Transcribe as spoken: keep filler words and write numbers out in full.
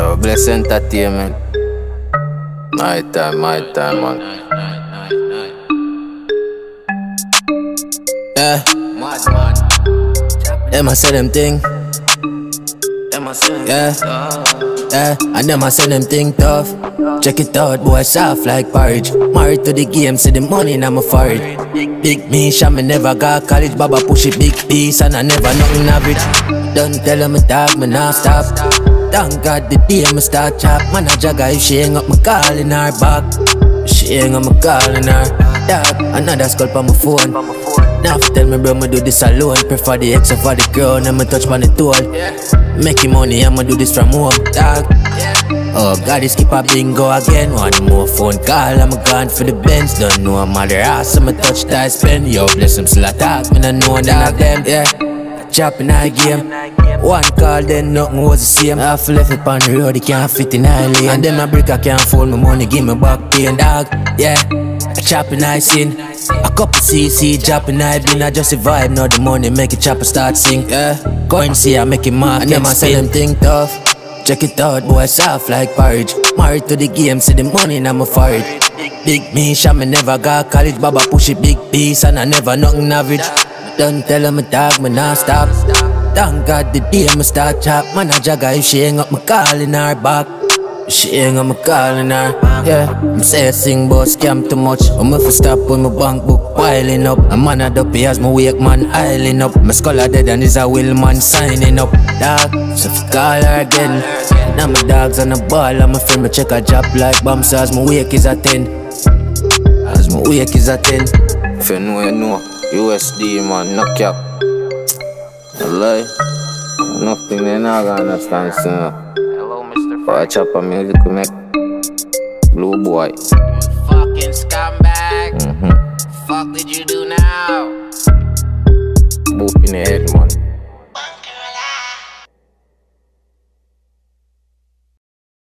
Yo, bless entertainment. My time, my time, man. Yeah, them a say them thing. Yeah, yeah, and them a say them thing tough. Check it out, boy, soft like porridge. Married to the game, see the money in my forehead. Big me, sham, me never got college. Baba push it big piece, and I never nothing average. Don't tell them a dog, me not stop. Thank God the day me start chop. Man a jagger if she hang up my call in her back. She hang up my call in her dog. Another skull on my phone. Now if tell me bro me do this alone. Prefer the X for the crown and me touch on the tool. Making money I'ma do this from home, dog. Oh God, this keep a bingo again. One more phone call, I'm gone for the Benz. Don't know I'm mother ass, I'ma touch that spend. Yo, bless them still attack, me no know that them, yeah. Chopping that game. One call, then nothing was the same. Half left it on the road, it can't fit in my lane. And then my brick, I can't fold my money, give me back pain, dog. Yeah, chopping I sin. A couple C C, chopping I been. I just a vibe, now the money make it chopper start sing. Yeah, currency, I make it mark. And them I say them thing tough. Check it out, boy, soft like porridge. Married to the game, see the money in my forehead. Big me, sham, me never got college. Baba push it big piece, and I never nothing average. Don't tell him a dog, me not stop. Thank God the day me start chop. Man a jagger if she hang up my call in her back. She hang up my call in her. Yeah, me say I sing but scam too much. I'm if I stop when my bank book piling up. A man a dopey as my wake man isling up. My scholar dead and is a will man signing up. Dog, so if I call her again. Now my dogs on the ball and my friend me check a job like bomb. So as my wake is a ten. As my wake is a ten. If you know you know. U S D man, no cap. No lie. Nothing they not gonna understand, so. Hello, Mister But I chop a music we make. Blue boy. Fucking scumbag. Mm-hmm.